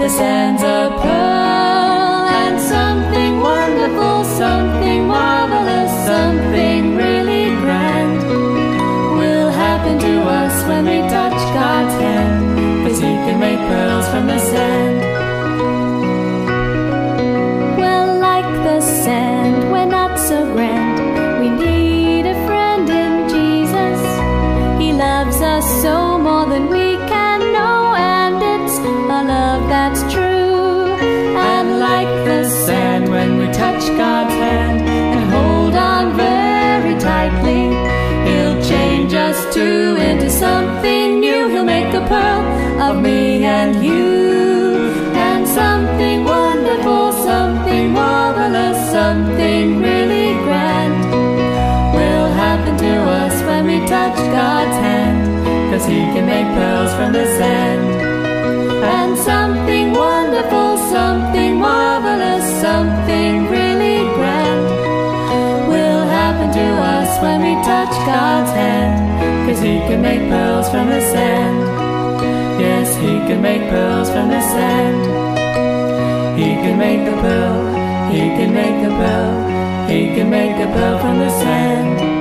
the sand's a pearl, and something wonderful, something marvelous, something really grand will happen to us when we touch God's hand, 'cause He can make pearls from the sand. Well, like the sand, we're not so grand. We need a friend in Jesus. He loves us so more than we can know, and it's a love that's true. And like the sand, when we touch God's hand and hold on very tightly, He'll change us too into something new. He'll make a pearl of me and you, and something wonderful, something marvelous, something really grand will happen to us when we touch God's hand, 'cause He can make pearls from the sand. And something wonderful, something marvelous, something really grand will happen to us when we touch God's hand, 'cause He can make pearls from the sand. Yes, He can make pearls from the sand. He can make a pearl, He can make a pearl, He can make a pearl from the sand.